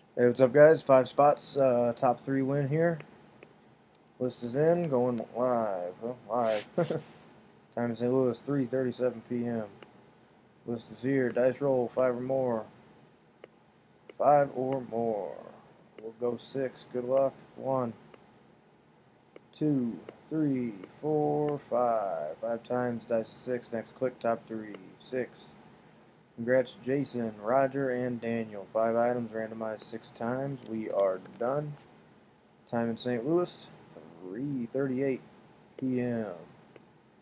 Hey, what's up, guys? 5 spots, top 3 win here. List is in, going live. Live. Time in St. Louis, 3:37 p.m. List is here. Dice roll, 5 or more. 5 or more. We'll go 6. Good luck. 1, 2, 3, 4, 5. 5 times, dice is 6. Next click, top 3. 6. Congrats, Jason, Roger, and Daniel. 5 items, randomized 6 times. We are done. Time in St. Louis, 3:38 p.m.